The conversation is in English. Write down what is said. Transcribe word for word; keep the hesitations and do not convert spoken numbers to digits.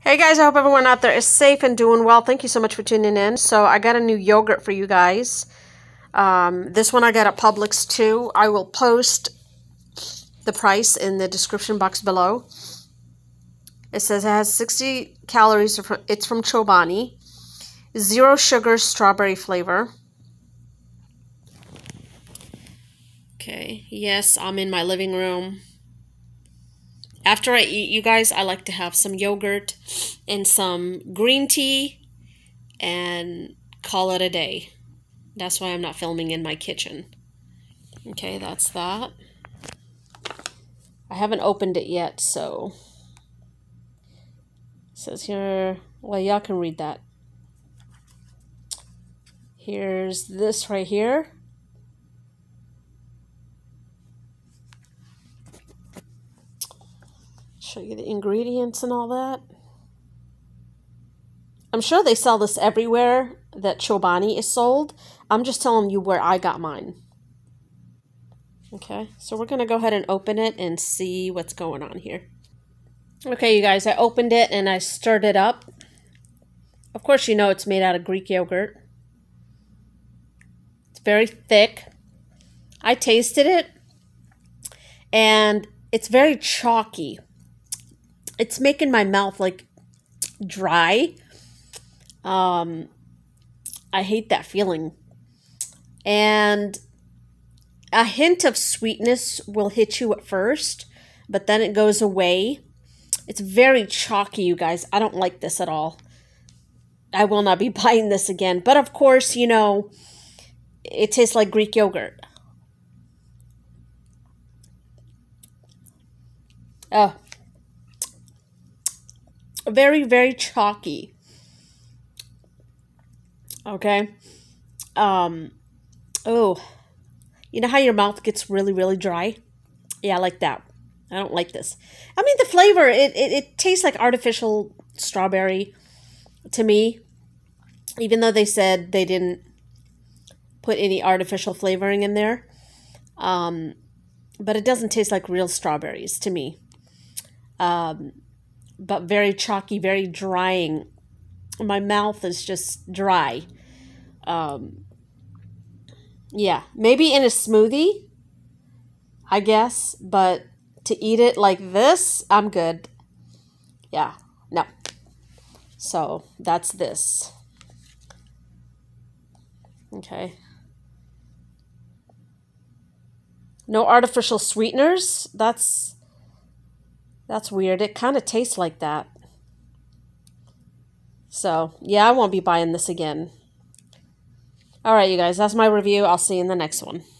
Hey guys, I hope everyone out there is safe and doing well. Thank you so much for tuning in. So I got a new yogurt for you guys. Um, this one I got at Publix too. I will post the price in the description box below. It says it has sixty calories. It's from Chobani. Zero sugar, strawberry flavor. Okay, yes, I'm in my living room. After I eat, you guys, I like to have some yogurt and some green tea and call it a day. That's why I'm not filming in my kitchen. Okay, that's that. I haven't opened it yet, so it says here, well, y'all can read that. Here's this right here. Show you the ingredients and all that. I'm sure they sell this everywhere that Chobani is sold. I'm just telling you where I got mine. Okay, so we're going to go ahead and open it and see what's going on here. Okay, you guys, I opened it and I stirred it up. Of course, you know it's made out of Greek yogurt. It's very thick. I tasted it and it's very chalky. It's making my mouth like dry. Um, I hate that feeling. And a hint of sweetness will hit you at first, but then it goes away. It's very chalky, you guys. I don't like this at all. I will not be buying this again. But of course, you know, it tastes like Greek yogurt. Oh. Very, very chalky. Okay. Um, oh, you know how your mouth gets really, really dry? Yeah, like that. I don't like this. I mean, the flavor, it, it, it tastes like artificial strawberry to me. Even though they said they didn't put any artificial flavoring in there. Um, but it doesn't taste like real strawberries to me. Um... But very chalky, very drying. My mouth is just dry. Um, yeah, maybe in a smoothie, I guess. But to eat it like this, I'm good. Yeah, no. So that's this. Okay. No artificial sweeteners. That's... That's weird. It kind of tastes like that. So, yeah, I won't be buying this again. All right, you guys, that's my review. I'll see you in the next one.